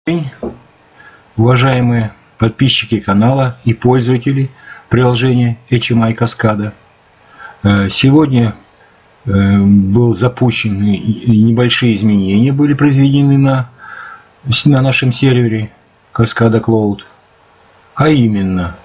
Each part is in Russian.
День, уважаемые подписчики канала и пользователи приложения HMI Cascada. Сегодня был запущен, небольшие изменения были произведены на нашем сервере Cascada Cloud. А именно,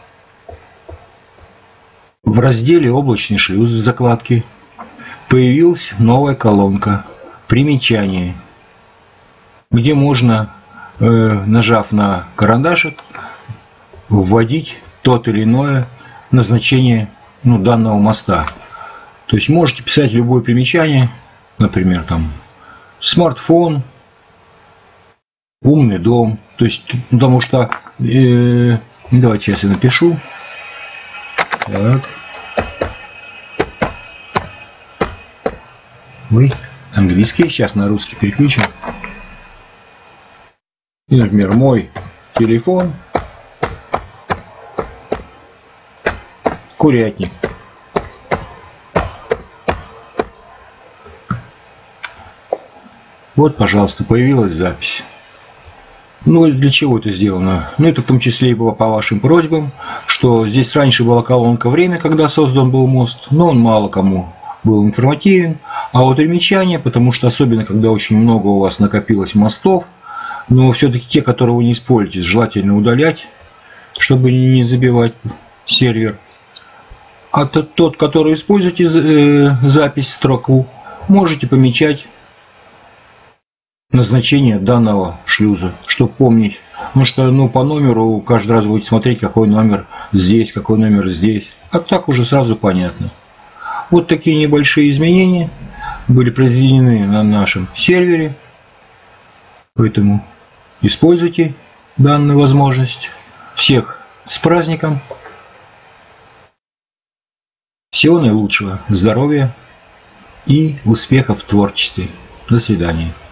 в разделе «Облачный шлюз» в закладке появилась новая колонка «Примечания», где можно, нажав на карандашик, вводить тот или иное назначение данного моста. То есть можете писать любое примечание, например, там смартфон, умный дом. То есть, потому что давайте сейчас я напишу. Так. Ой, английский, сейчас на русский переключим. И, например, мой телефон, курятник. Вот, пожалуйста, появилась запись. Ну, для чего это сделано? Ну, это в том числе и было по вашим просьбам, что здесь раньше была колонка «Время», когда создан был мост, но он мало кому был информативен. А вот примечания, потому что особенно, когда очень много у вас накопилось мостов, но все-таки те, которые вы не используете, желательно удалять, чтобы не забивать сервер. А тот, который используете запись, строку, можете помечать назначение данного шлюза, чтобы помнить. Потому что по номеру каждый раз будете смотреть, какой номер здесь, какой номер здесь. А так уже сразу понятно. Вот такие небольшие изменения были произведены на нашем сервере. Поэтому используйте данную возможность. Всех с праздником. Всего наилучшего, здоровья и успехов в творчестве. До свидания.